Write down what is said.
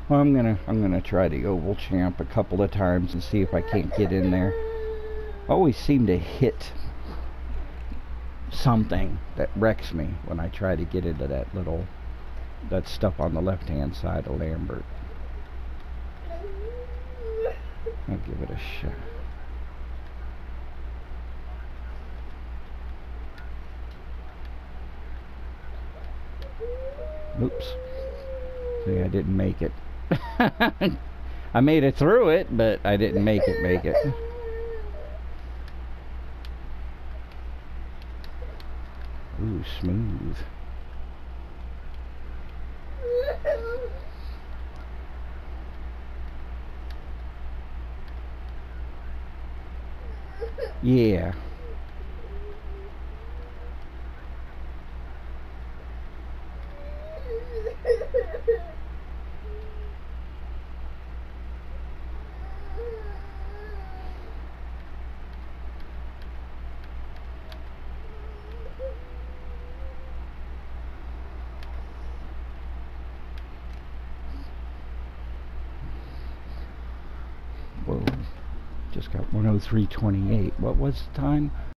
Well, I'm gonna try the oval champ a couple of times and see if I can't get in there. I always seem to hit something that wrecks me when I try to get into that stuff on the left hand side of Lambert. I'll give it a shot. Oops. See, I didn't make it. I made it through it, but I didn't make it. Ooh, smooth. Yeah. Whoa. Just got 103.28. What was the time?